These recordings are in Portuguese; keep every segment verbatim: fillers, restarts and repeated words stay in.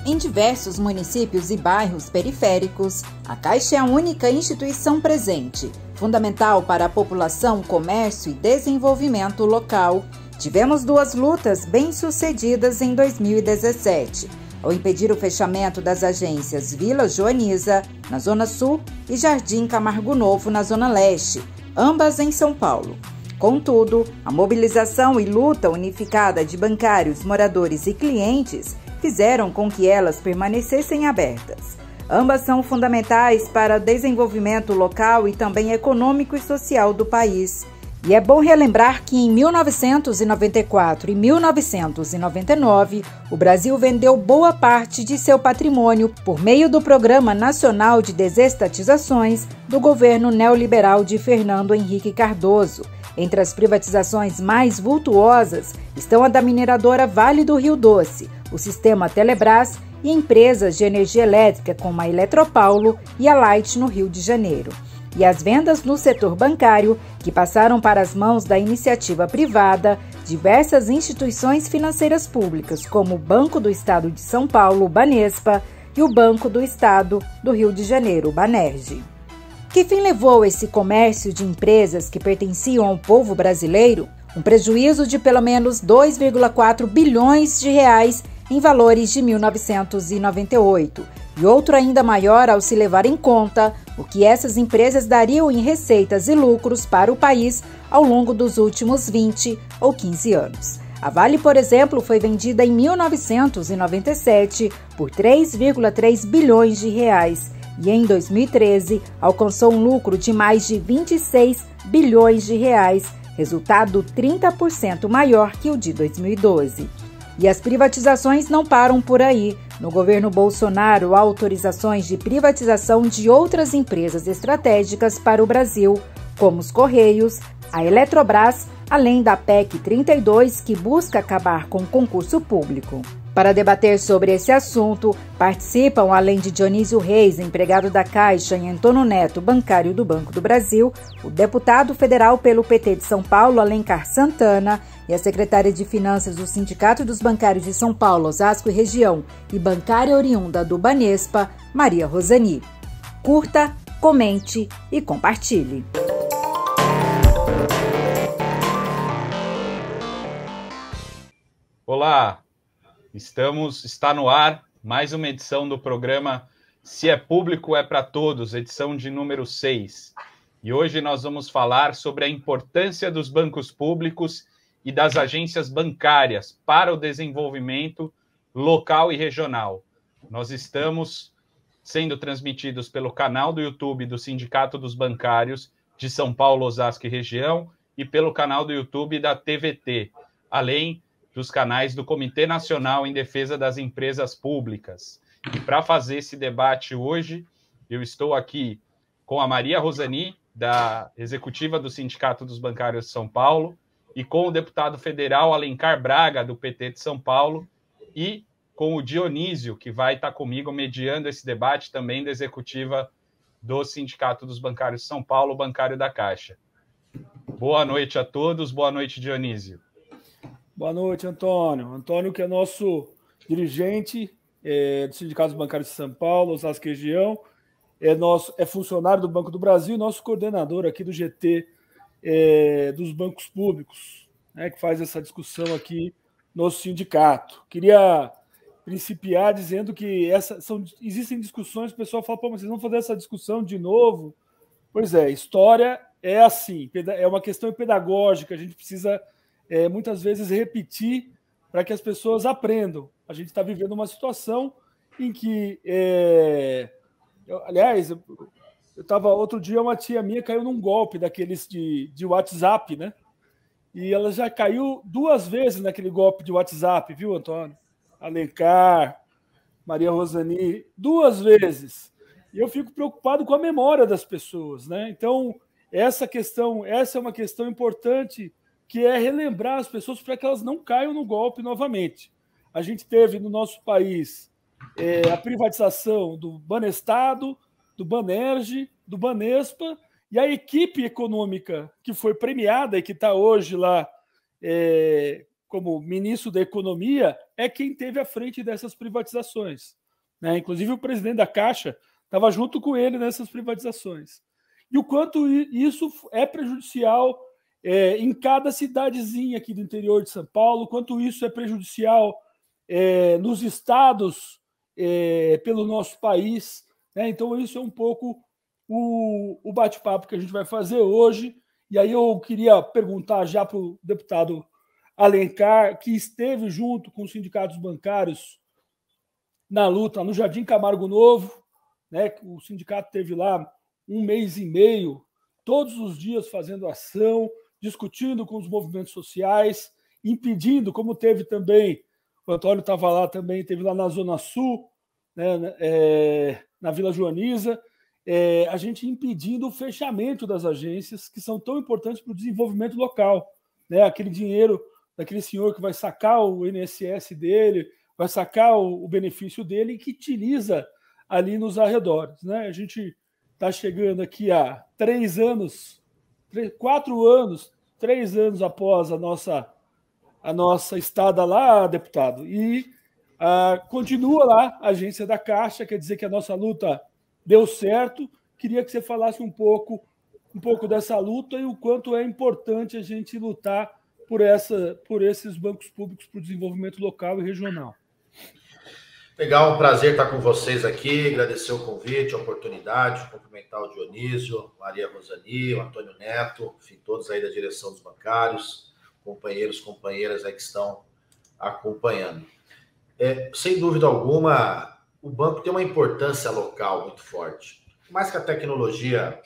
Em diversos municípios e bairros periféricos, a Caixa é a única instituição presente, fundamental para a população, comércio e desenvolvimento local. Tivemos duas lutas bem-sucedidas em dois mil e dezessete, ao impedir o fechamento das agências Vila Joaniza, na Zona Sul, e Jardim Camargo Novo, na Zona Leste, ambas em São Paulo. Contudo, a mobilização e luta unificada de bancários, moradores e clientes fizeram com que elas permanecessem abertas. Ambas são fundamentais para o desenvolvimento local e também econômico e social do país. E é bom relembrar que em mil novecentos e noventa e quatro e mil novecentos e noventa e nove, o Brasil vendeu boa parte de seu patrimônio por meio do Programa Nacional de Desestatizações do governo neoliberal de Fernando Henrique Cardoso. Entre as privatizações mais vultuosas estão a da mineradora Vale do Rio Doce, o sistema Telebrás e empresas de energia elétrica como a Eletropaulo e a Light no Rio de Janeiro. E as vendas no setor bancário, que passaram para as mãos da iniciativa privada, diversas instituições financeiras públicas, como o Banco do Estado de São Paulo, o Banespa, e o Banco do Estado do Rio de Janeiro, o Banerj. Que fim levou esse comércio de empresas que pertenciam ao povo brasileiro? Um prejuízo de pelo menos dois vírgula quatro bilhões de reais em valores de mil novecentos e noventa e oito, e outro ainda maior ao se levar em conta o que essas empresas dariam em receitas e lucros para o país ao longo dos últimos vinte ou quinze anos. A Vale, por exemplo, foi vendida em mil novecentos e noventa e sete por três vírgula três bilhões de reais e em dois mil e treze alcançou um lucro de mais de vinte e seis bilhões de reais, resultado trinta por cento maior que o de dois mil e doze. E as privatizações não param por aí. No governo Bolsonaro, há autorizações de privatização de outras empresas estratégicas para o Brasil, como os Correios, a Eletrobras, além da P E C trinta e dois, que busca acabar com o concurso público. Para debater sobre esse assunto, participam, além de Dionísio Reis, empregado da Caixa, e Antônio Neto, bancário do Banco do Brasil, o deputado federal pelo P T de São Paulo, Alencar Santana, e a secretária de Finanças do Sindicato dos Bancários de São Paulo, Osasco e Região, e bancária oriunda do Banespa, Maria Rosani. Curta, comente e compartilhe. Olá! Estamos, está no ar mais uma edição do programa Se é Público é para Todos, edição de número seis. E hoje nós vamos falar sobre a importância dos bancos públicos e das agências bancárias para o desenvolvimento local e regional. Nós estamos sendo transmitidos pelo canal do YouTube do Sindicato dos Bancários de São Paulo, Osasco e Região e pelo canal do YouTube da T V T, além dos canais do Comitê Nacional em Defesa das Empresas Públicas. E para fazer esse debate hoje, eu estou aqui com a Maria Rosani, da executiva do Sindicato dos Bancários de São Paulo, e com o deputado federal Alencar Braga, do P T de São Paulo, e com o Dionísio, que vai estar comigo mediando esse debate, também da executiva do Sindicato dos Bancários de São Paulo, bancário da Caixa. Boa noite a todos, boa noite, Dionísio. Boa noite, Antônio. Antônio, que é nosso dirigente é, do Sindicato dos Bancários de São Paulo, Osasco e Região, é, nosso, é funcionário do Banco do Brasil e nosso coordenador aqui do G T é, dos bancos públicos, né, que faz essa discussão aqui no sindicato. Queria principiar dizendo que essa, são, existem discussões, o pessoal fala, pô, mas vocês vão fazer essa discussão de novo? Pois é, história é assim, é uma questão pedagógica, a gente precisa É, muitas vezes repetir para que as pessoas aprendam. A gente está vivendo uma situação em que, é... eu, aliás, eu estava outro dia, uma tia minha caiu num golpe daqueles de, de WhatsApp, né? E ela já caiu duas vezes naquele golpe de WhatsApp, viu, Antônio? Alencar, Maria Rosani, duas vezes. E eu fico preocupado com a memória das pessoas, né? Então, essa questão, essa é uma questão importante, que é relembrar as pessoas para que elas não caiam no golpe novamente. A gente teve no nosso país é, a privatização do Banestado, do Banerj, do Banespa, e a equipe econômica que foi premiada e que está hoje lá é, como ministro da Economia é quem teve à frente dessas privatizações. né? Inclusive o presidente da Caixa estava junto com ele nessas privatizações. E o quanto isso é prejudicial é, em cada cidadezinha aqui do interior de São Paulo, quanto isso é prejudicial é, nos estados é, pelo nosso país, né? Então isso é um pouco o, o bate-papo que a gente vai fazer hoje. E aí eu queria perguntar já para o deputado Alencar, que esteve junto com os sindicatos bancários na luta no Jardim Camargo Novo, né? O sindicato teve lá um mês e meio, todos os dias fazendo ação, discutindo com os movimentos sociais, impedindo, como teve também, o Antônio estava lá também, teve lá na Zona Sul, né, é, na Vila Joaniza, é, a gente impedindo o fechamento das agências que são tão importantes para o desenvolvimento local, né? Aquele dinheiro daquele senhor que vai sacar o I N S S dele, vai sacar o, o benefício dele e que utiliza ali nos arredores, né? A gente está chegando aqui há três anos, três, quatro anos, três anos após a nossa, a nossa estada lá, deputado, e ah, continua lá a agência da Caixa, quer dizer que a nossa luta deu certo. Queria que você falasse um pouco, um pouco dessa luta e o quanto é importante a gente lutar por, essa, por esses bancos públicos para o desenvolvimento local e regional. Legal, um prazer estar com vocês aqui, agradecer o convite, a oportunidade, cumprimentar o Dionísio, Maria Rosani, o Antônio Neto, enfim, todos aí da direção dos bancários, companheiros, companheiras aí que estão acompanhando. É, sem dúvida alguma, o banco tem uma importância local muito forte. Por mais que a tecnologia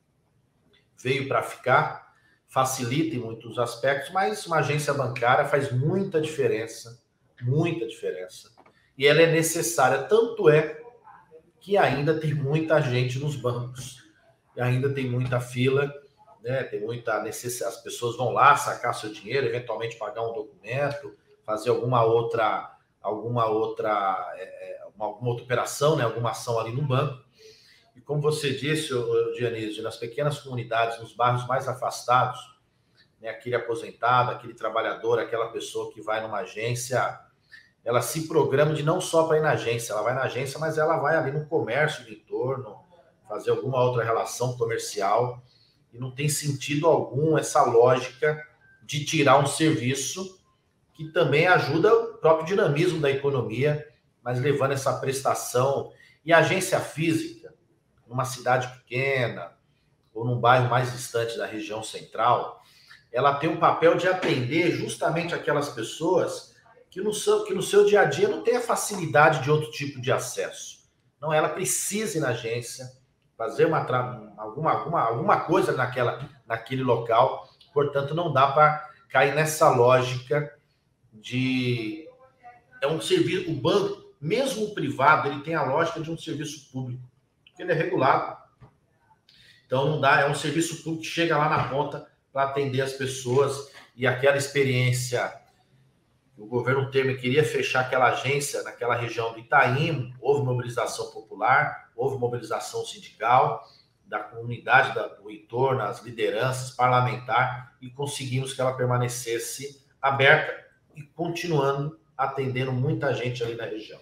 veio para ficar, facilita em muitos aspectos, mas uma agência bancária faz muita diferença, muita diferença. E ela é necessária, tanto é que ainda tem muita gente nos bancos, e ainda tem muita fila, né? Tem muita necessidade, as pessoas vão lá sacar seu dinheiro, eventualmente pagar um documento, fazer alguma outra, alguma outra, é, uma, alguma outra operação, né? Alguma ação ali no banco. E como você disse, Dionísio, nas pequenas comunidades, nos bairros mais afastados, né? Aquele aposentado, aquele trabalhador, aquela pessoa que vai numa agência, ela se programa de não só para ir na agência, ela vai na agência, mas ela vai ali no comércio do entorno, fazer alguma outra relação comercial, e não tem sentido algum essa lógica de tirar um serviço que também ajuda o próprio dinamismo da economia, mas levando essa prestação. E a agência física, numa cidade pequena, ou num bairro mais distante da região central, ela tem um papel de atender justamente aquelas pessoas que no, seu, que no seu dia a dia não tem a facilidade de outro tipo de acesso. Não, ela precisa ir na agência, fazer uma, alguma, alguma, alguma coisa naquela, naquele local, portanto não dá para cair nessa lógica de... É um serviço, o banco, mesmo o privado, ele tem a lógica de um serviço público, porque ele é regulado. Então não dá, é um serviço público que chega lá na ponta para atender as pessoas, e aquela experiência... O governo Temer queria fechar aquela agência naquela região do Itaim, houve mobilização popular, houve mobilização sindical, da comunidade do entorno, as lideranças, parlamentar, e conseguimos que ela permanecesse aberta e continuando atendendo muita gente ali na região.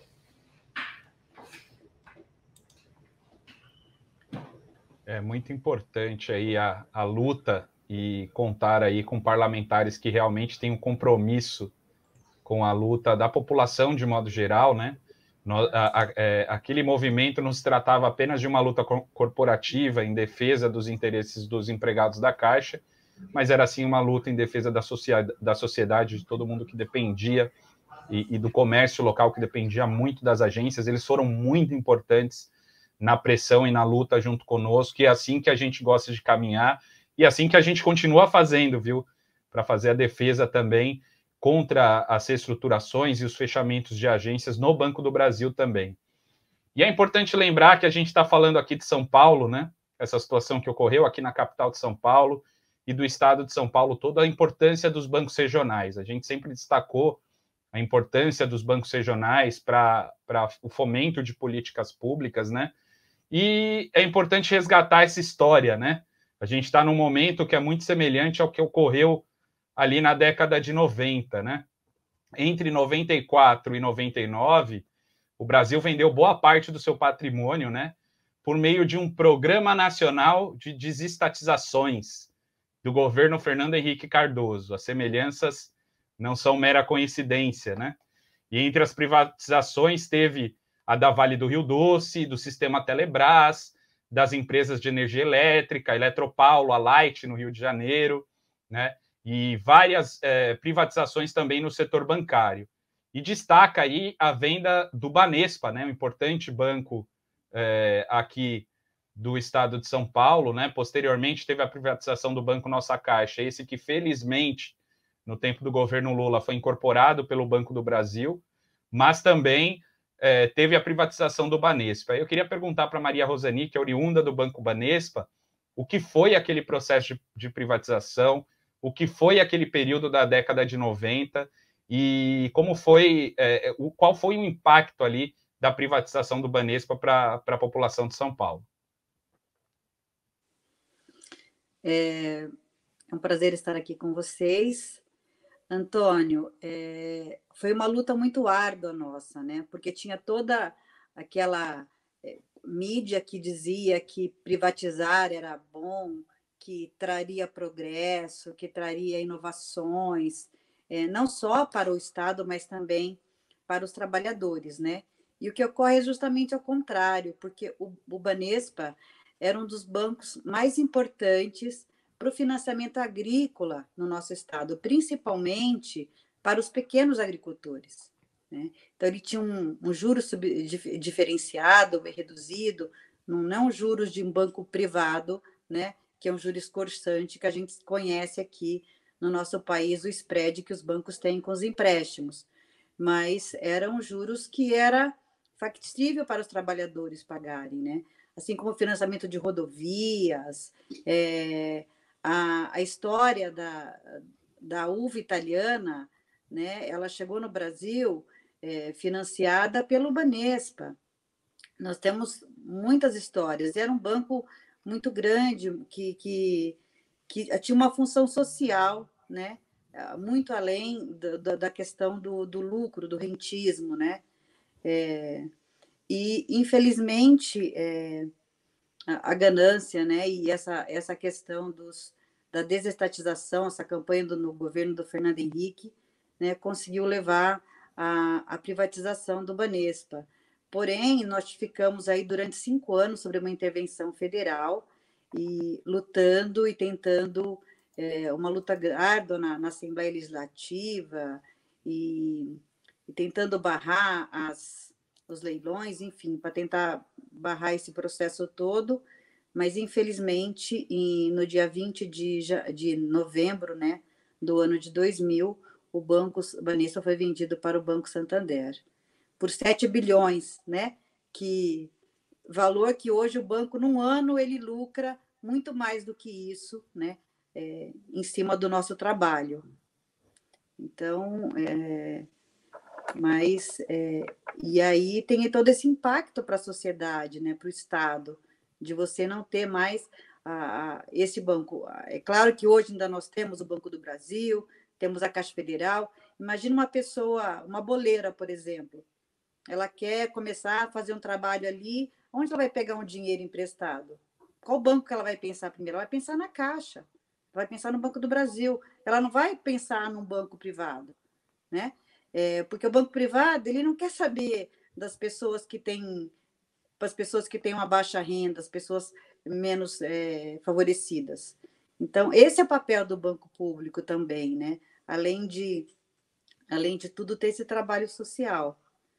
É muito importante aí a, a luta e contar aí com parlamentares que realmente têm um compromisso com a luta da população de modo geral, né? No, a, a, é, aquele movimento não se tratava apenas de uma luta co corporativa em defesa dos interesses dos empregados da Caixa, mas era sim uma luta em defesa da, da sociedade, de todo mundo que dependia, e, e do comércio local que dependia muito das agências. Eles foram muito importantes na pressão e na luta junto conosco, e é assim que a gente gosta de caminhar, e assim que a gente continua fazendo, viu? Para fazer a defesa também contra as reestruturações e os fechamentos de agências no Banco do Brasil também. E é importante lembrar que a gente está falando aqui de São Paulo, né? Essa situação que ocorreu aqui na capital de São Paulo e do estado de São Paulo, toda a importância dos bancos regionais. A gente sempre destacou a importância dos bancos regionais para o fomento de políticas públicas, né? E é importante resgatar essa história, né? A gente está num momento que é muito semelhante ao que ocorreu ali na década de noventa, né? Entre noventa e quatro e noventa e nove, o Brasil vendeu boa parte do seu patrimônio, né, por meio de um programa nacional de desestatizações do governo Fernando Henrique Cardoso. As semelhanças não são mera coincidência, né? E entre as privatizações teve a da Vale do Rio Doce, do Sistema Telebrás, das empresas de energia elétrica, a Eletropaulo, a Light, no Rio de Janeiro, né? E várias é, privatizações também no setor bancário. E destaca aí a venda do Banespa, né? Um importante banco é, aqui do estado de São Paulo, né? Posteriormente teve a privatização do Banco Nossa Caixa, esse que felizmente no tempo do governo Lula foi incorporado pelo Banco do Brasil, mas também é, teve a privatização do Banespa. Eu queria perguntar para Maria Rosani, que é oriunda do Banco Banespa, o que foi aquele processo de, de privatização, o que foi aquele período da década de noventa e como foi, é, o, qual foi o impacto ali da privatização do Banespa para a população de São Paulo. É, é um prazer estar aqui com vocês. Antônio, é, foi uma luta muito árdua nossa, né? Porque tinha toda aquela é, mídia que dizia que privatizar era bom, que traria progresso, que traria inovações, é, não só para o Estado, mas também para os trabalhadores, né? E o que ocorre é justamente ao contrário, porque o, o Banespa era um dos bancos mais importantes para o financiamento agrícola no nosso estado, principalmente para os pequenos agricultores, né? Então, ele tinha um, um juro sub, diferenciado, reduzido, não, não juros de um banco privado, né? Que é um juro escorçante que a gente conhece aqui no nosso país, o spread que os bancos têm com os empréstimos. Mas eram juros que era factível para os trabalhadores pagarem, né? Assim como o financiamento de rodovias, é, a, a história da, da uva italiana, né? Ela chegou no Brasil é, financiada pelo Banespa. Nós temos muitas histórias. Era um banco muito grande, que, que, que tinha uma função social, né? Muito além da, da questão do, do lucro, do rentismo, né? É, e, infelizmente, é, a, a ganância, né? E essa, essa questão dos, da desestatização, essa campanha do, no governo do Fernando Henrique, né? Conseguiu levar a, a privatização do Banespa. Porém, nós ficamos aí durante cinco anos sobre uma intervenção federal e lutando e tentando é, uma luta árdua na, na Assembleia Legislativa e, e tentando barrar as, os leilões, enfim, para tentar barrar esse processo todo, mas infelizmente em, no dia vinte de, de novembro, né, do ano de dois mil, o Banco Banespa foi vendido para o Banco Santander por sete bilhões, né? Que valor que hoje o banco, num ano, ele lucra muito mais do que isso, né? É, em cima do nosso trabalho. Então, é, mas, é, e aí tem todo esse impacto para a sociedade, né? Para o Estado, de você não ter mais a, a, esse banco. É claro que hoje ainda nós temos o Banco do Brasil, temos a Caixa Federal. Imagina uma pessoa, uma boleira, por exemplo, ela quer começar a fazer um trabalho ali, onde ela vai pegar um dinheiro emprestado? Qual banco que ela vai pensar primeiro? Ela vai pensar na Caixa, ela vai pensar no Banco do Brasil, ela não vai pensar num banco privado, né? É, porque o banco privado, ele não quer saber das pessoas que têm, as pessoas que têm uma baixa renda, as pessoas menos é, favorecidas. Então, esse é o papel do banco público também, né? Além de, além de tudo, ter esse trabalho social.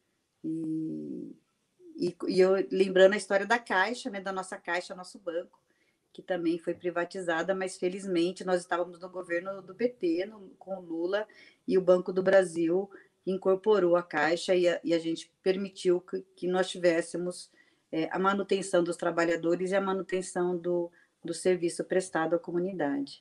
E, e, e eu lembrando a história da Caixa, né, da nossa Caixa, nosso banco, que também foi privatizada, mas felizmente nós estávamos no governo do P T, no, com o Lula, e o Banco do Brasil incorporou a Caixa e a, e a gente permitiu que, que nós tivéssemos é, a manutenção dos trabalhadores e a manutenção do, do serviço prestado à comunidade.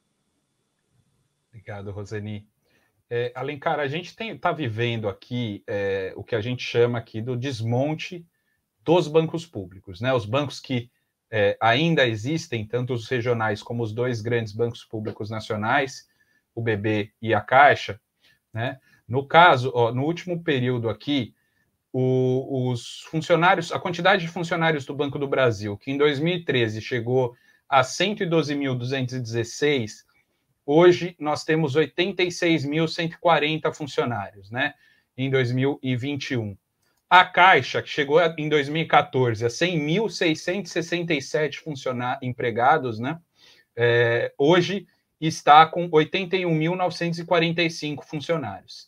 Obrigado, Rosani. É, Alencar, a gente está vivendo aqui é, o que a gente chama aqui do desmonte dos bancos públicos, né? Os bancos que é, ainda existem, tanto os regionais como os dois grandes bancos públicos nacionais, o B B e a Caixa, né? No caso, ó, no último período aqui, o, os funcionários, a quantidade de funcionários do Banco do Brasil, que em dois mil e treze chegou a cento e doze mil duzentos e dezesseis, hoje nós temos oitenta e seis mil cento e quarenta funcionários, né, em dois mil e vinte e um. A Caixa, que chegou em dois mil e quatorze a cem mil seiscentos e sessenta e sete funcionários empregados, né, é, hoje está com oitenta e um mil novecentos e quarenta e cinco funcionários.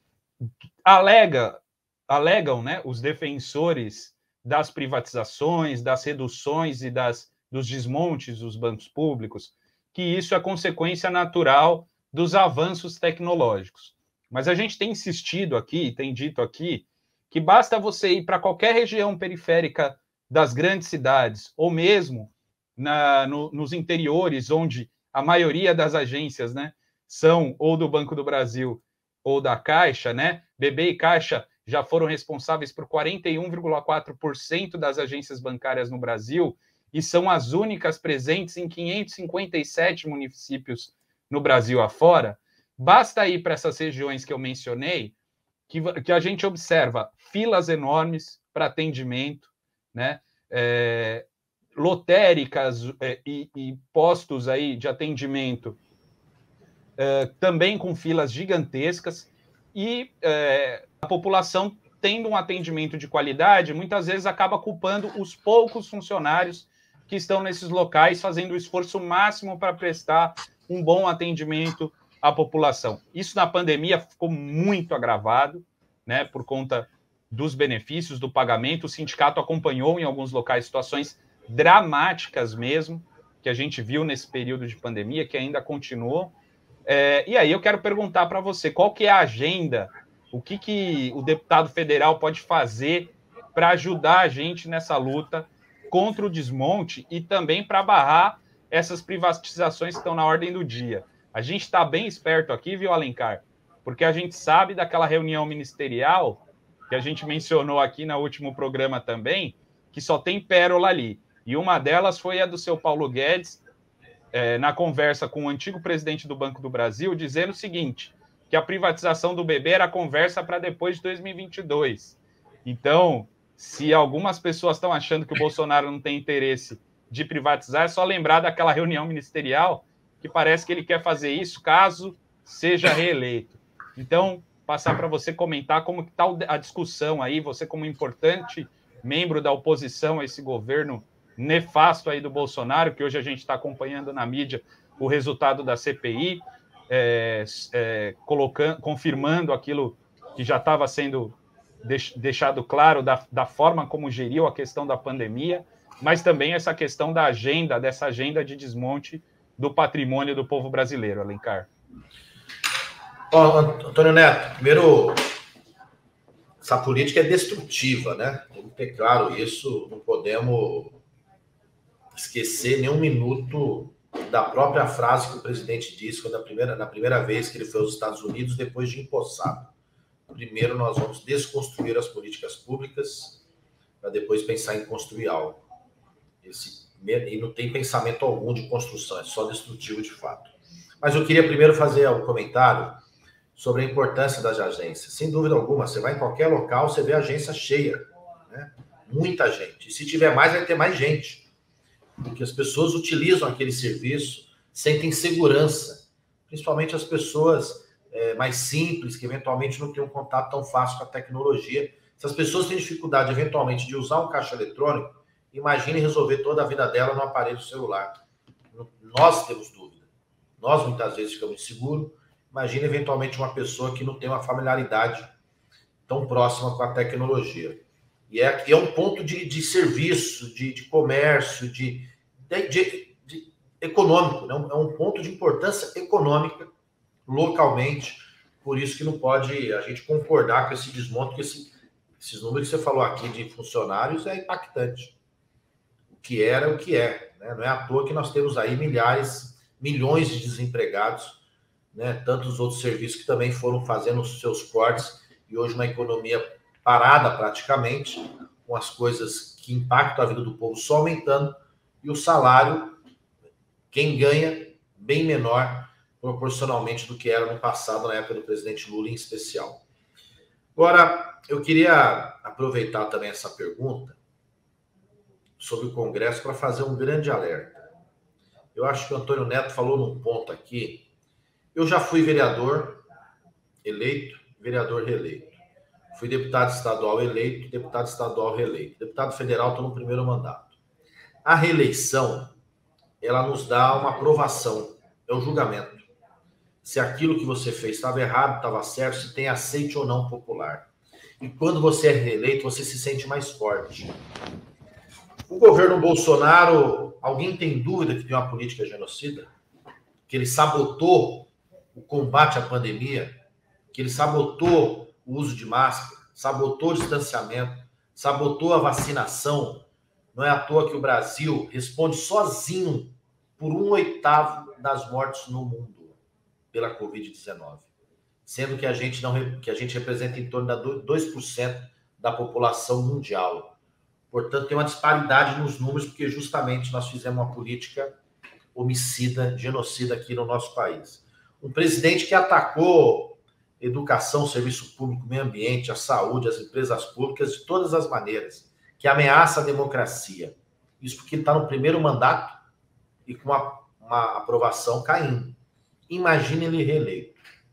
Alega, alegam, né, os defensores das privatizações, das reduções e das, dos desmontes dos bancos públicos, que isso é consequência natural dos avanços tecnológicos. Mas a gente tem insistido aqui, tem dito aqui, que basta você ir para qualquer região periférica das grandes cidades, ou mesmo na, no, nos interiores, onde a maioria das agências, né, são ou do Banco do Brasil ou da Caixa, né? B B e Caixa já foram responsáveis por quarenta e um vírgula quatro por cento das agências bancárias no Brasil e são as únicas presentes em quinhentos e cinquenta e sete municípios no Brasil afora. Basta ir para essas regiões que eu mencionei, que, que a gente observa filas enormes para atendimento, né? É, lotéricas é, e, e postos aí de atendimento é, também com filas gigantescas e é, a população tendo um atendimento de qualidade, muitas vezes acaba culpando os poucos funcionários que estão nesses locais fazendo o esforço máximo para prestar um bom atendimento à população. Isso na pandemia ficou muito agravado, né, por conta dos benefícios do pagamento. O sindicato acompanhou em alguns locais situações dramáticas mesmo, que a gente viu nesse período de pandemia, que ainda continuou. É, e aí eu quero perguntar para você, qual que é a agenda, o que, que o deputado federal pode fazer para ajudar a gente nessa luta contra o desmonte e também para barrar essas privatizações que estão na ordem do dia. A gente está bem esperto aqui, viu, Alencar? Porque a gente sabe daquela reunião ministerial que a gente mencionou aqui no último programa também, que só tem pérola ali. E uma delas foi a do seu Paulo Guedes, é, na conversa com o antigo presidente do Banco do Brasil, dizendo o seguinte, que a privatização do B B era conversa para depois de dois mil e vinte e dois. Então, se algumas pessoas estão achando que o Bolsonaro não tem interesse de privatizar, é só lembrar daquela reunião ministerial que parece que ele quer fazer isso caso seja reeleito. Então, passar para você comentar como está a discussão aí, você como importante membro da oposição a esse governo nefasto aí do Bolsonaro, que hoje a gente está acompanhando na mídia o resultado da C P I, é, é, colocando, confirmando aquilo que já estava sendo deixado claro da, da forma como geriu a questão da pandemia, mas também essa questão da agenda, dessa agenda de desmonte do patrimônio do povo brasileiro, Alencar. Ó, Antônio Neto, primeiro, essa política é destrutiva, né? Tem que ter claro isso, não podemos esquecer nem um minuto da própria frase que o presidente disse quando a primeira, na primeira vez que ele foi aos Estados Unidos, depois de empossado. Primeiro nós vamos desconstruir as políticas públicas para depois pensar em construir algo. Esse, e não tem pensamento algum de construção, é só destrutivo de fato. Mas eu queria primeiro fazer um comentário sobre a importância das agências. Sem dúvida alguma, você vai em qualquer local, você vê a agência cheia, né? Muita gente. E se tiver mais, vai ter mais gente. Porque as pessoas utilizam aquele serviço, sentem segurança. Principalmente as pessoas é, mais simples, que eventualmente não têm um contato tão fácil com a tecnologia. Se as pessoas têm dificuldade, eventualmente, de usar um caixa eletrônico, imagine resolver toda a vida dela no aparelho celular. Nós temos dúvida. Nós, muitas vezes, ficamos inseguros. Imagina, eventualmente, uma pessoa que não tem uma familiaridade tão próxima com a tecnologia. E é, é um ponto de, de serviço, de, de comércio, de, de, de, de econômico, né? É um ponto de importância econômica localmente. Por isso que não pode a gente concordar com esse desmonte, porque esse, esses números que você falou aqui de funcionários é impactante. O que era, o que é. Né? Não é à toa que nós temos aí milhares, milhões de desempregados, né? Tantos outros serviços que também foram fazendo os seus cortes e hoje uma economia parada praticamente, com as coisas que impactam a vida do povo só aumentando e o salário, quem ganha, bem menor proporcionalmente do que era no passado, na época do presidente Lula em especial. Agora, eu queria aproveitar também essa pergunta sobre o Congresso para fazer um grande alerta. Eu acho que o Antônio Neto falou num ponto aqui. Eu já fui vereador eleito, vereador reeleito. Fui deputado estadual eleito, deputado estadual reeleito. Deputado federal, estou no primeiro mandato. A reeleição, ela nos dá uma aprovação, é um julgamento. Se aquilo que você fez estava errado, estava certo, se tem aceite ou não popular. E quando você é reeleito, você se sente mais forte. O governo Bolsonaro, alguém tem dúvida que tem uma política genocida? Que ele sabotou o combate à pandemia? Que ele sabotou o uso de máscara, sabotou o distanciamento, sabotou a vacinação? Não é à toa que o Brasil responde sozinho por um oitavo das mortes no mundo pela covid dezenove, sendo que a gente não que a gente representa em torno de dois por cento da população mundial. Portanto, tem uma disparidade nos números, porque justamente nós fizemos uma política homicida, genocida aqui no nosso país. Um presidente que atacou educação, serviço público, meio ambiente, a saúde, as empresas públicas de todas as maneiras, que ameaça a democracia. Isso porque ele está no primeiro mandato e com uma, uma aprovação caindo. Imagine ele reeleito.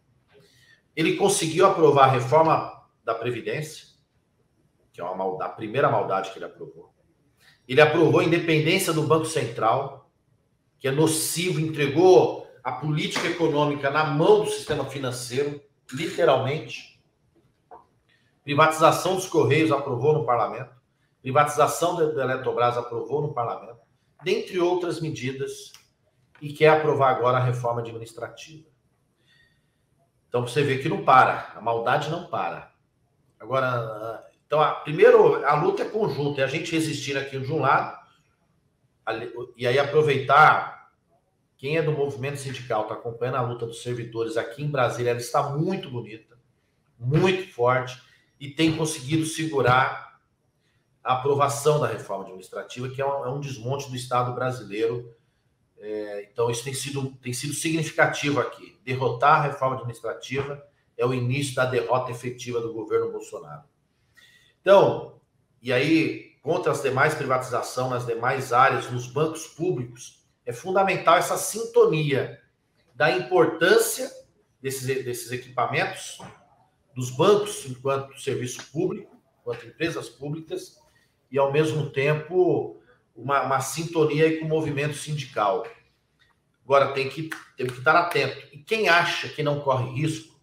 Ele conseguiu aprovar a reforma da Previdência, que é uma maldade, a primeira maldade que ele aprovou. Ele aprovou a independência do Banco Central, que é nocivo, entregou a política econômica na mão do sistema financeiro, literalmente. Privatização dos Correios aprovou no parlamento. Privatização da Eletrobras aprovou no parlamento. Dentre outras medidas, e quer aprovar agora a reforma administrativa. Então, você vê que não para. A maldade não para. Agora, então, a, primeiro, a luta é conjunta. É a gente resistir aqui de um lado, e aí aproveitar. Quem é do movimento sindical, está acompanhando a luta dos servidores aqui em Brasília, ela está muito bonita, muito forte, e tem conseguido segurar a aprovação da reforma administrativa, que é um, é um desmonte do Estado brasileiro. É, então, isso tem sido, tem sido significativo aqui. Derrotar a reforma administrativa é o início da derrota efetiva do governo Bolsonaro. Então, e aí, contra as demais privatizações, nas demais áreas, nos bancos públicos, é fundamental essa sintonia da importância desses, desses equipamentos, dos bancos enquanto serviço público, enquanto empresas públicas, e, ao mesmo tempo, uma, uma sintonia aí com o movimento sindical. Agora, tem que, tem que estar atento. E quem acha que não corre risco,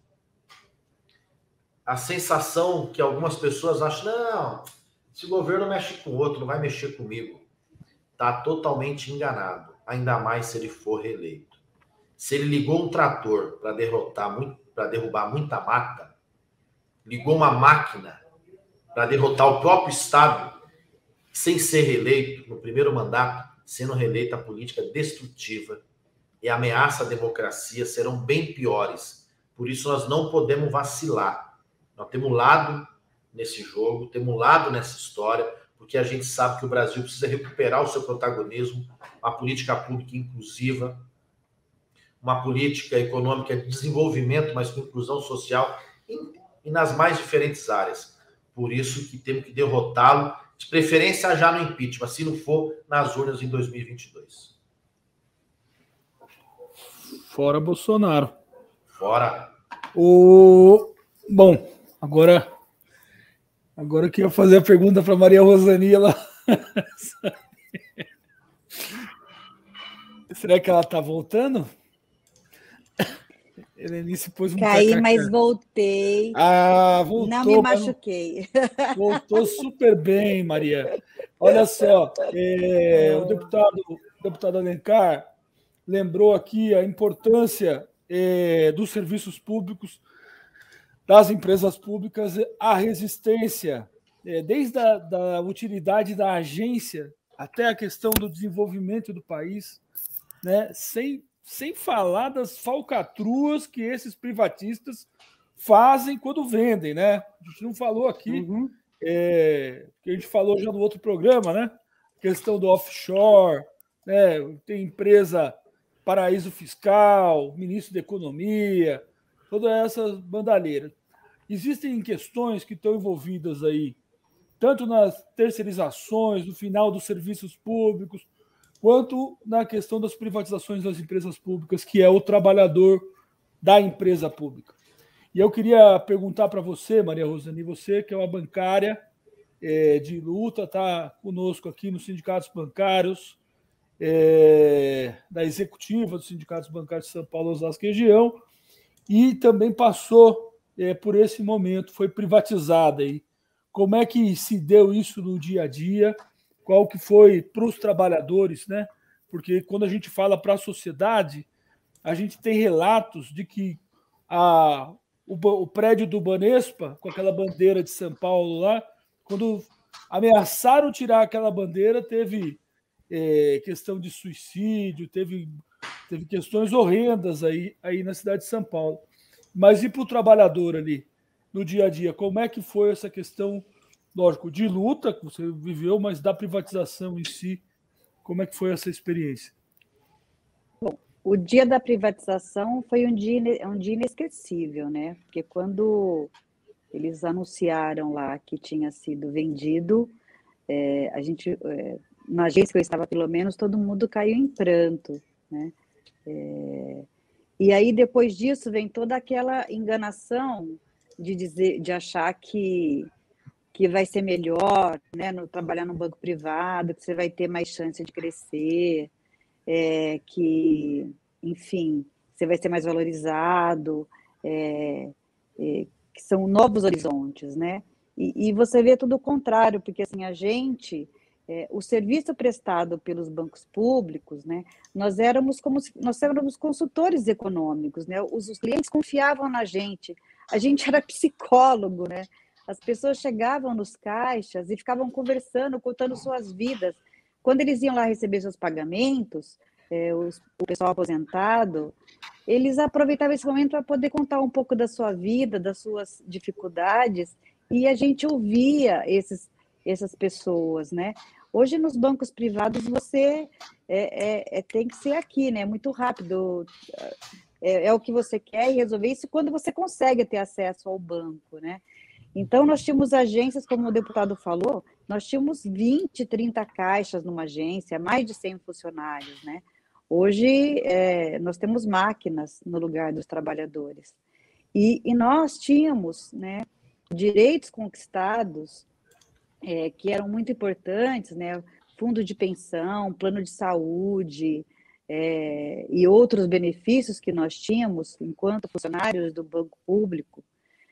a sensação que algumas pessoas acham, não, esse governo mexe com o outro, não vai mexer comigo. Está totalmente enganado, ainda mais se ele for reeleito. Se ele ligou um trator para derrotar, para derrubar muita mata, ligou uma máquina para derrotar o próprio Estado, sem ser reeleito no primeiro mandato, sendo reeleita, a política destrutiva e a ameaça à democracia serão bem piores. Por isso, nós não podemos vacilar. Nós temos lado nesse jogo, temos lado nessa história, porque a gente sabe que o Brasil precisa recuperar o seu protagonismo, uma política pública inclusiva, uma política econômica de desenvolvimento, mas com inclusão social, e, e nas mais diferentes áreas. Por isso que temos que derrotá-lo, de preferência já no impeachment, se não for nas urnas em dois mil e vinte e dois. Fora Bolsonaro. Fora. O... Bom, agora, agora eu queria fazer a pergunta para Maria Rosani. Ela... Será que ela está voltando? Helenice pôs um Caí, tacacá. mas voltei. Ah, voltou. Não me machuquei. Voltou super bem, Maria. Olha só, é, o deputado, o deputado Alencar lembrou aqui a importância é, dos serviços públicos, das empresas públicas, a resistência, é, desde a da utilidade da agência até a questão do desenvolvimento do país, né, sem Sem falar das falcatruas que esses privatistas fazem quando vendem, né? A gente não falou aqui, uhum. é, que a gente falou já no outro programa, né? Questão do offshore, né? Tem empresa paraíso fiscal, ministro da Economia, todas essas bandalheiras. existem questões que estão envolvidas aí, tanto nas terceirizações, no final dos serviços públicos, quanto na questão das privatizações das empresas públicas, que é o trabalhador da empresa pública. E eu queria perguntar para você, Maria Rosani, você que é uma bancária é, de luta, está conosco aqui nos sindicatos bancários, é, da executiva dos sindicatos bancários de São Paulo, Osasco e região, e também passou é, por esse momento, foi privatizada aí. Como é que se deu isso no dia a dia? Qual que foi para os trabalhadores, né? Porque quando a gente fala para a sociedade, a gente tem relatos de que a, o, o prédio do Banespa, com aquela bandeira de São Paulo lá, quando ameaçaram tirar aquela bandeira, teve é, questão de suicídio, teve, teve questões horrendas aí, aí na cidade de São Paulo. Mas e para o trabalhador ali, no dia a dia, como é que foi essa questão, lógico, de luta que você viveu, mas da privatização em si, como é que foi essa experiência? Bom, o dia da privatização foi um dia, um dia inesquecível, né? Porque quando eles anunciaram lá que tinha sido vendido, é, a gente, é, na agência que eu estava, pelo menos, todo mundo caiu em pranto, né? É, e aí, depois disso, vem toda aquela enganação de dizer, de achar que, que vai ser melhor, né, no, trabalhar no banco privado, que você vai ter mais chance de crescer, é, que, enfim, você vai ser mais valorizado, é, é, que são novos horizontes, né? E, e você vê tudo o contrário, porque assim, a gente, é, o serviço prestado pelos bancos públicos, né, nós éramos como nós éramos consultores econômicos, né? Os, os clientes confiavam na gente, a gente era psicólogo, né? As pessoas chegavam nos caixas e ficavam conversando, contando suas vidas. Quando eles iam lá receber seus pagamentos, é, os, o pessoal aposentado, eles aproveitavam esse momento para poder contar um pouco da sua vida, das suas dificuldades, e a gente ouvia esses, essas pessoas, né? Hoje, nos bancos privados, você é, é, é, tem que ser aqui, né? Muito rápido. É, é o que você quer e resolver isso quando você consegue ter acesso ao banco, né? Então, nós tínhamos agências, como o deputado falou, nós tínhamos vinte, trinta caixas numa agência, mais de cem funcionários, né? Hoje, é, nós temos máquinas no lugar dos trabalhadores. E, e nós tínhamos, né, direitos conquistados é, que eram muito importantes, né? Fundo de pensão, plano de saúde é, e outros benefícios que nós tínhamos enquanto funcionários do banco público,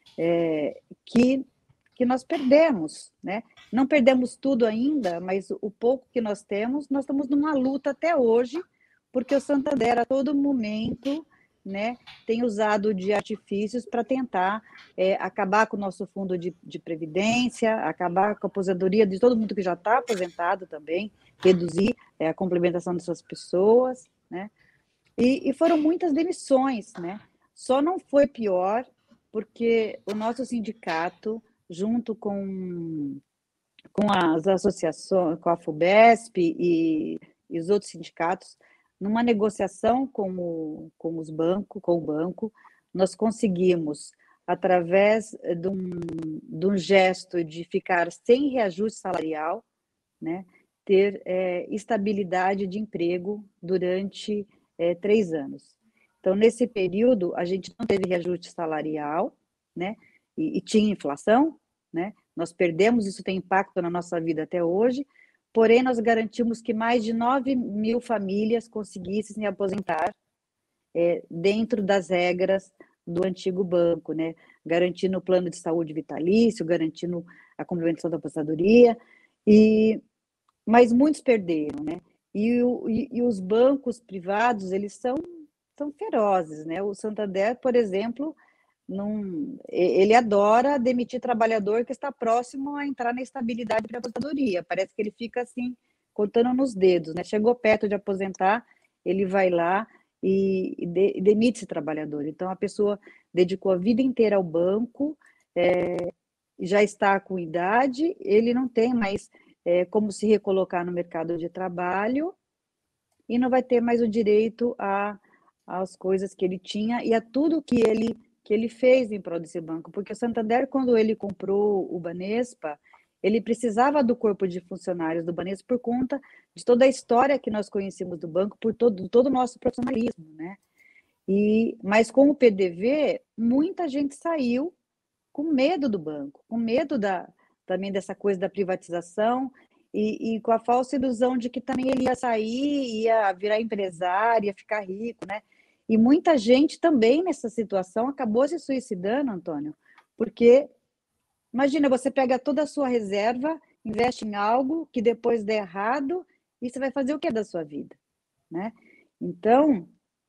é, que, que nós perdemos, né? Não perdemos tudo ainda, mas o pouco que nós temos, nós estamos numa luta até hoje, porque o Santander, a todo momento, né, tem usado de artifícios para tentar é, acabar com o nosso fundo de, de previdência, acabar com a aposentadoria de todo mundo que já está aposentado também, reduzir é, a complementação dessas pessoas, né? E, e foram muitas demissões, né? Só não foi pior porque o nosso sindicato, junto com, com as associações, com a FUBESP e, e os outros sindicatos, numa negociação com, o, com os bancos, com o banco, nós conseguimos, através de um, de um gesto de ficar sem reajuste salarial, né, ter é, estabilidade de emprego durante é, três anos. Então, nesse período, a gente não teve reajuste salarial, né, e, e tinha inflação, né, nós perdemos, isso tem impacto na nossa vida até hoje, porém, nós garantimos que mais de nove mil famílias conseguissem se aposentar é, dentro das regras do antigo banco, né? Garantindo o plano de saúde vitalício, garantindo a complementação da aposentadoria, e, mas muitos perderam, né? E, o, e, e os bancos privados, eles são, são ferozes, né? O Santander, por exemplo, não, ele adora demitir trabalhador que está próximo a entrar na estabilidade da aposentadoria. Parece que ele fica assim, contando nos dedos, né? Chegou perto de aposentar, ele vai lá e, e, de, e demite esse trabalhador. Então, a pessoa dedicou a vida inteira ao banco, é, já está com idade, ele não tem mais é, como se recolocar no mercado de trabalho e não vai ter mais o direito a, às coisas que ele tinha e a tudo que ele que ele fez em prol desse banco, porque o Santander, quando ele comprou o Banespa, ele precisava do corpo de funcionários do Banespa por conta de toda a história que nós conhecemos do banco, por todo, todo o nosso profissionalismo, né? E, mas com o P D V, muita gente saiu com medo do banco, com medo da, também dessa coisa da privatização e, e com a falsa ilusão de que também ele ia sair, ia virar empresário, ia ficar rico, né? E muita gente também nessa situação acabou se suicidando, Antônio, porque imagina, você pega toda a sua reserva, investe em algo que depois der errado, e você vai fazer o que da sua vida, né? Então,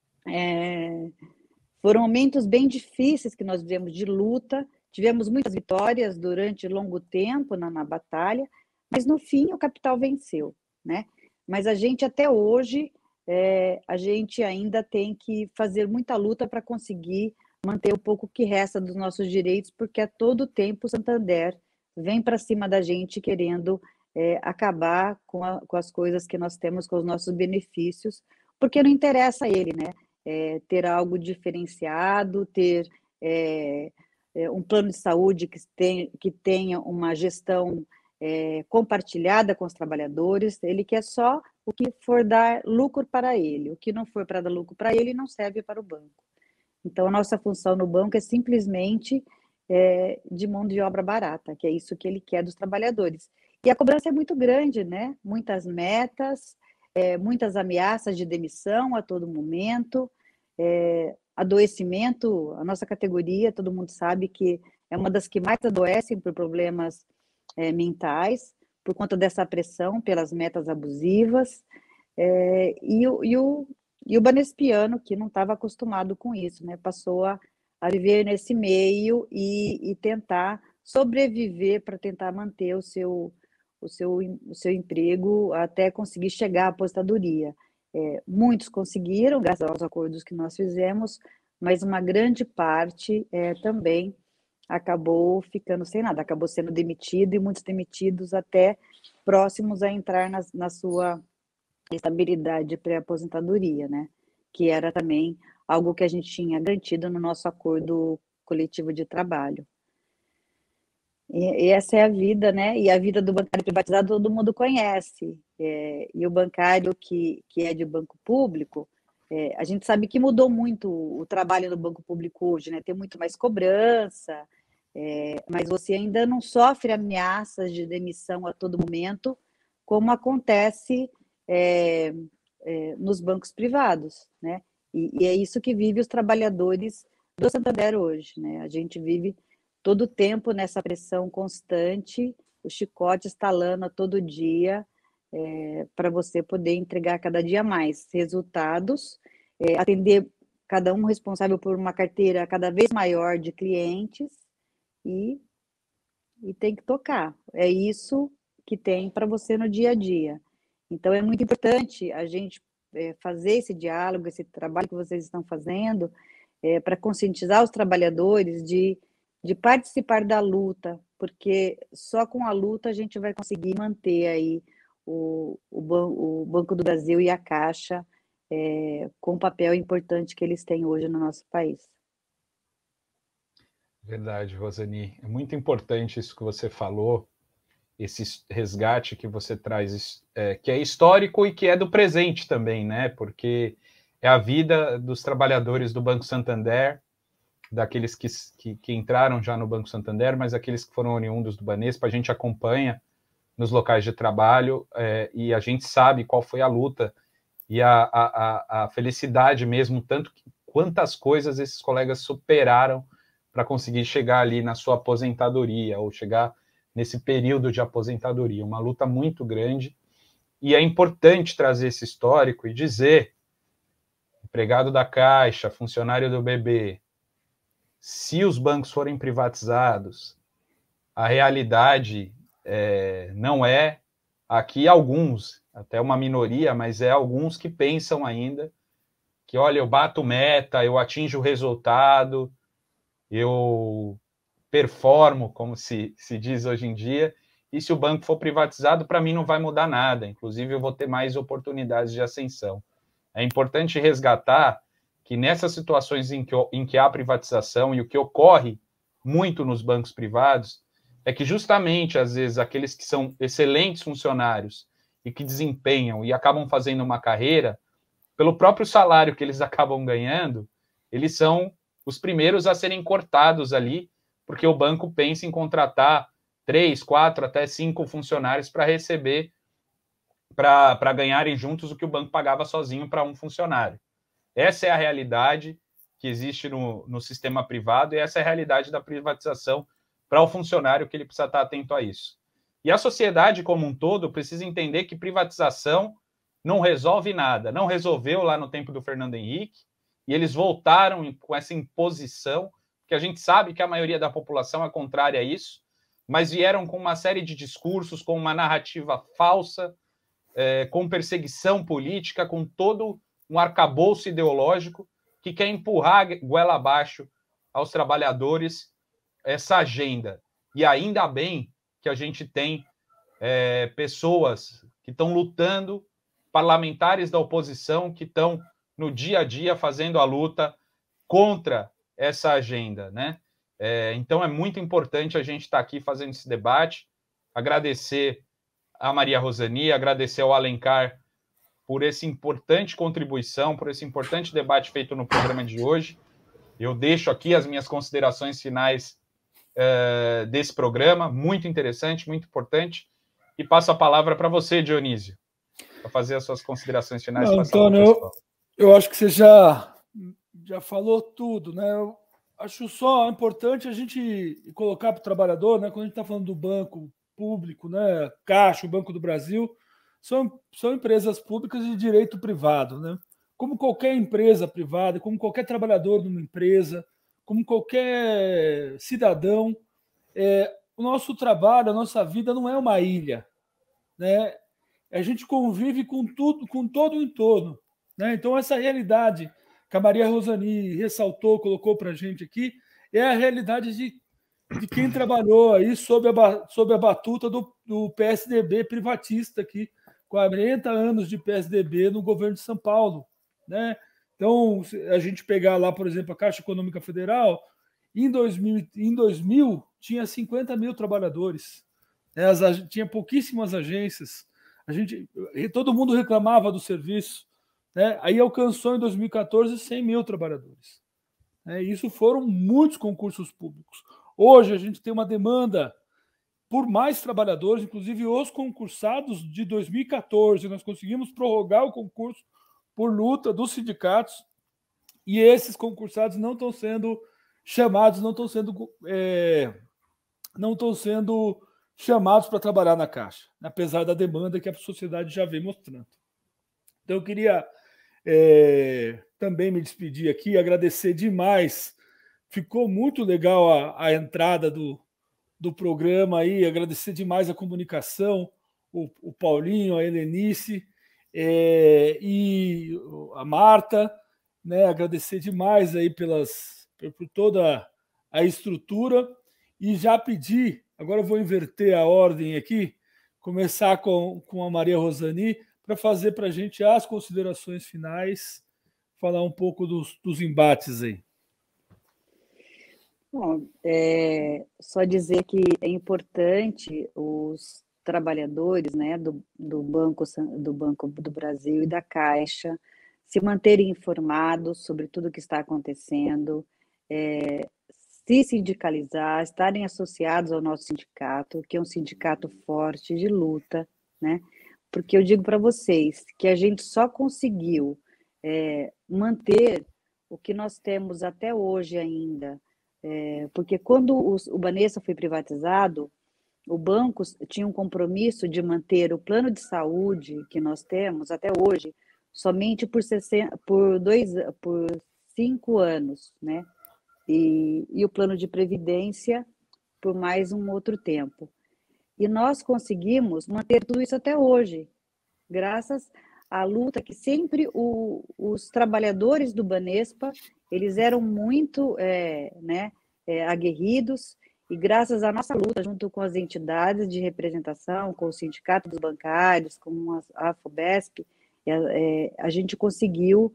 é, foram momentos bem difíceis que nós vivemos de luta, tivemos muitas vitórias durante longo tempo na, na batalha, mas no fim o capital venceu, né? Mas a gente até hoje, é, a gente ainda tem que fazer muita luta para conseguir manter o pouco que resta dos nossos direitos, porque a todo tempo o Santander vem para cima da gente querendo é, acabar com, a, com as coisas que nós temos, com os nossos benefícios, porque não interessa a ele, né? É, ter algo diferenciado, ter é, é, um plano de saúde que, tem, que tenha uma gestão é, compartilhada com os trabalhadores, ele quer só o que for dar lucro para ele, o que não for para dar lucro para ele não serve para o banco. Então, a nossa função no banco é simplesmente é, de mão de obra barata, que é isso que ele quer dos trabalhadores. E a cobrança é muito grande, né? Muitas metas, é, muitas ameaças de demissão a todo momento, é, adoecimento, a nossa categoria, todo mundo sabe que é uma das que mais adoecem por problemas é, mentais, por conta dessa pressão pelas metas abusivas, é, e, o, e o E o banespiano, que não estava acostumado com isso, né? Passou a, a viver nesse meio e, e tentar sobreviver para tentar manter o seu, o, seu, o seu emprego até conseguir chegar à aposentadoria. É, muitos conseguiram, graças aos acordos que nós fizemos, mas uma grande parte é, também acabou ficando sem nada, acabou sendo demitido e muitos demitidos até próximos a entrar na, na sua estabilidade pré-aposentadoria, né? Que era também algo que a gente tinha garantido no nosso acordo coletivo de trabalho. E, e essa é a vida, né? E a vida do bancário privatizado todo mundo conhece. É, e o bancário que, que é de banco público, é, a gente sabe que mudou muito o trabalho no banco público hoje, né? Tem muito mais cobrança, é, mas você ainda não sofre ameaças de demissão a todo momento, como acontece É, é, nos bancos privados, né? E, e é isso que vive os trabalhadores do Santander hoje, né? A gente vive todo o tempo nessa pressão constante, o chicote estalando a todo dia, é, para você poder entregar cada dia mais resultados, é, atender cada um responsável por uma carteira cada vez maior de clientes e, e tem que tocar. É isso que tem para você no dia a dia. Então, é muito importante a gente é, fazer esse diálogo, esse trabalho que vocês estão fazendo, é, para conscientizar os trabalhadores de, de participar da luta, porque só com a luta a gente vai conseguir manter aí o, o, ban o Banco do Brasil e a Caixa é, com o papel importante que eles têm hoje no nosso país. Verdade, Rosani. É muito importante isso que você falou, esse resgate que você traz, é, que é histórico e que é do presente também, né? Porque é a vida dos trabalhadores do Banco Santander, daqueles que, que, que entraram já no Banco Santander, mas aqueles que foram oriundos do Banespa, a gente acompanha nos locais de trabalho é, e a gente sabe qual foi a luta e a, a, a felicidade mesmo, tanto que, quantas coisas esses colegas superaram para conseguir chegar ali na sua aposentadoria ou chegar nesse período de aposentadoria, uma luta muito grande, e é importante trazer esse histórico e dizer, empregado da Caixa, funcionário do B B, se os bancos forem privatizados, a realidade é, não é, aqui alguns, até uma minoria, mas é alguns que pensam ainda que, olha, eu bato meta, eu atinjo o resultado, eu performo, como se, se diz hoje em dia, e se o banco for privatizado, para mim não vai mudar nada, inclusive eu vou ter mais oportunidades de ascensão. É importante resgatar que nessas situações em que, em que há privatização, e o que ocorre muito nos bancos privados, é que justamente, às vezes, aqueles que são excelentes funcionários e que desempenham e acabam fazendo uma carreira, pelo próprio salário que eles acabam ganhando, eles são os primeiros a serem cortados ali, porque o banco pensa em contratar três, quatro, até cinco funcionários para receber, para ganharem juntos o que o banco pagava sozinho para um funcionário. Essa é a realidade que existe no, no sistema privado, e essa é a realidade da privatização para o funcionário, que ele precisa estar atento a isso. E a sociedade como um todo precisa entender que privatização não resolve nada. Não resolveu lá no tempo do Fernando Henrique, e eles voltaram com essa imposição, que a gente sabe que a maioria da população é contrária a isso, mas vieram com uma série de discursos, com uma narrativa falsa, é, com perseguição política, com todo um arcabouço ideológico que quer empurrar goela abaixo aos trabalhadores essa agenda. E ainda bem que a gente tem é, pessoas que estão lutando, parlamentares da oposição, que estão no dia a dia fazendo a luta contra essa agenda, né? É, então é muito importante a gente estar aqui fazendo esse debate, agradecer a Maria Rosani, agradecer ao Alencar por essa importante contribuição, por esse importante debate feito no programa de hoje. Eu deixo aqui as minhas considerações finais uh, desse programa, muito interessante, muito importante, e passo a palavra para você, Dionísio, para fazer as suas considerações finais. Não, Antônio, eu, eu acho que você já, já falou tudo, né? Eu acho só importante a gente colocar para o trabalhador, né? Quando a gente está falando do banco público, né? Caixa, o Banco do Brasil, são, são empresas públicas de direito privado, né? Como qualquer empresa privada, como qualquer trabalhador numa empresa, como qualquer cidadão, é, o nosso trabalho, a nossa vida não é uma ilha, né? A gente convive com tudo, com todo o entorno, né? Então essa realidade que a Maria Rosani ressaltou, colocou para a gente aqui, é a realidade de, de quem trabalhou aí sob a, sob a batuta do, do P S D B privatista aqui, quarenta anos de P S D B no governo de São Paulo, né? Então, se a gente pegar lá, por exemplo, a Caixa Econômica Federal, em dois mil, em dois mil tinha cinquenta mil trabalhadores, né? As, tinha pouquíssimas agências, a gente, todo mundo reclamava do serviço, né? Aí alcançou em dois mil e quatorze cem mil trabalhadores. Né? Isso foram muitos concursos públicos. Hoje a gente tem uma demanda por mais trabalhadores, inclusive os concursados de dois mil e quatorze, nós conseguimos prorrogar o concurso por luta dos sindicatos, e esses concursados não estão sendo chamados, não estão sendo, é, não estão sendo chamados para trabalhar na Caixa, apesar da demanda que a sociedade já vem mostrando. Então eu queria é, também me despedir aqui, agradecer demais, ficou muito legal a, a entrada do do programa aí, agradecer demais a comunicação, o, o Paulinho, a Helenice é, e a Marta, né? Agradecer demais aí pelas, por toda a estrutura, e já pedir, agora eu vou inverter a ordem aqui, começar com, com a Maria Rosani, para fazer para a gente as considerações finais, falar um pouco dos, dos embates aí. Bom, é, só dizer que é importante os trabalhadores, né, do, do, Banco, do Banco do Brasil e da Caixa se manterem informados sobre tudo o que está acontecendo, é, se sindicalizar, estarem associados ao nosso sindicato, que é um sindicato forte de luta, né? Porque eu digo para vocês que a gente só conseguiu é, manter o que nós temos até hoje ainda. É, porque quando os, o Banespa foi privatizado, o banco tinha um compromisso de manter o plano de saúde que nós temos até hoje somente por, sessenta, por, dois, por cinco anos, né? E, e o plano de previdência por mais um outro tempo. E nós conseguimos manter tudo isso até hoje, graças à luta que sempre o, os trabalhadores do Banespa, eles eram muito é, né, é, aguerridos, e graças à nossa luta, junto com as entidades de representação, com o Sindicato dos Bancários, com a AFOBESP, é, é, a gente conseguiu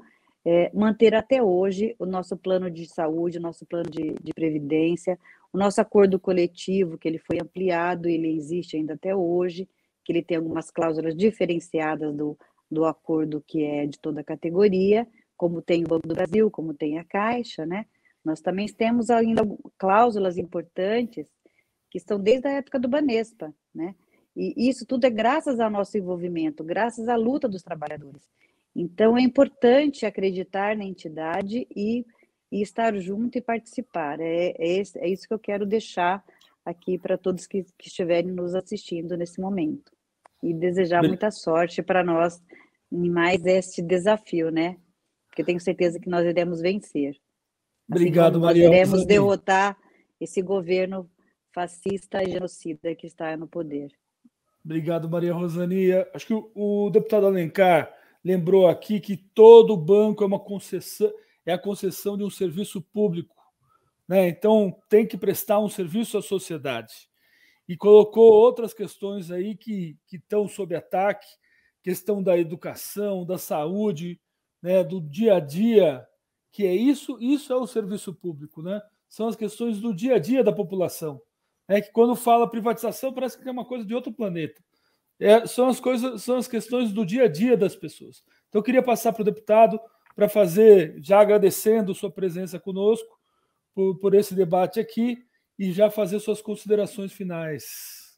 é, manter até hoje o nosso plano de saúde, o nosso plano de, de previdência, o nosso acordo coletivo, que ele foi ampliado, ele existe ainda até hoje, que ele tem algumas cláusulas diferenciadas do, do acordo que é de toda a categoria, como tem o Banco do Brasil, como tem a Caixa, né? Nós também temos ainda cláusulas importantes que estão desde a época do Banespa, né? E isso tudo é graças ao nosso envolvimento, graças à luta dos trabalhadores. Então, é importante acreditar na entidade e, e estar junto e participar. É, é, esse, é isso que eu quero deixar aqui para todos que, que estiverem nos assistindo nesse momento. E desejar muita sorte para nós em mais este desafio, né? Porque tenho certeza que nós iremos vencer. Assim Obrigado, Maria. Nós iremos Rosani. derrotar esse governo fascista e genocida que está no poder. Obrigado, Maria Rosani. Acho que o, o deputado Alencar lembrou aqui que todo banco é uma concessão, é a concessão de um serviço público, né? Então tem que prestar um serviço à sociedade. E colocou outras questões aí que, que estão sob ataque, questão da educação, da saúde, né, do dia a dia, que é isso, isso é o serviço público, né? São as questões do dia a dia da população. É que quando fala privatização parece que é uma coisa de outro planeta. É, são as coisas, são as questões do dia a dia das pessoas. Então eu queria passar para o deputado para fazer, já agradecendo sua presença conosco por, por esse debate aqui e já fazer suas considerações finais.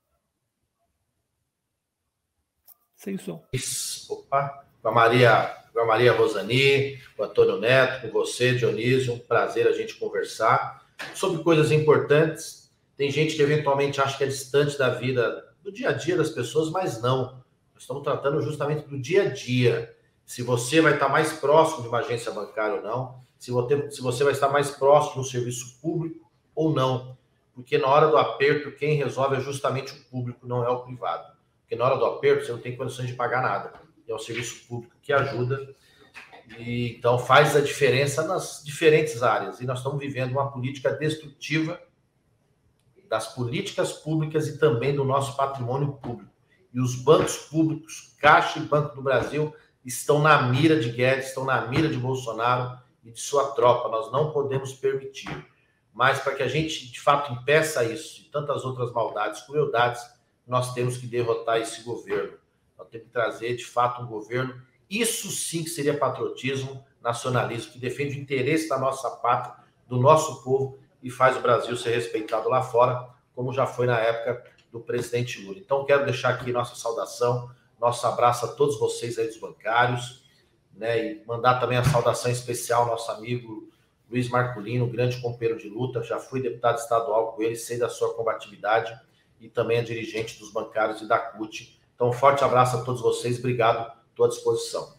Sem som. Opa, com a Maria, com a Maria Rosani, com o Antônio Neto, com você, Dionísio, um prazer a gente conversar sobre coisas importantes. Tem gente que eventualmente acha que é distante da vida, do dia a dia das pessoas, mas não. Nós estamos tratando justamente do dia a dia. Se você vai estar mais próximo de uma agência bancária ou não, se você, se você vai estar mais próximo de um serviço público ou não. Porque na hora do aperto, quem resolve é justamente o público, não é o privado. Porque na hora do aperto, você não tem condições de pagar nada. É o serviço público que ajuda. E, então, faz a diferença nas diferentes áreas. E nós estamos vivendo uma política destrutiva das políticas públicas e também do nosso patrimônio público. E os bancos públicos, Caixa e Banco do Brasil, estão na mira de Guedes, estão na mira de Bolsonaro e de sua tropa. Nós não podemos permitir. Mas para que a gente, de fato, impeça isso e tantas outras maldades, crueldades, nós temos que derrotar esse governo. Nós temos que trazer, de fato, um governo, isso sim que seria patriotismo, nacionalismo, que defende o interesse da nossa pátria, do nosso povo, e faz o Brasil ser respeitado lá fora, como já foi na época do presidente Lula. Então, quero deixar aqui nossa saudação, nosso abraço a todos vocês aí dos bancários, né, e mandar também a saudação especial ao nosso amigo Luiz Marculino, grande companheiro de luta, já fui deputado estadual com ele, sei da sua combatividade, e também a dirigente dos bancários e da C U T. Então, um forte abraço a todos vocês, obrigado, estou à disposição.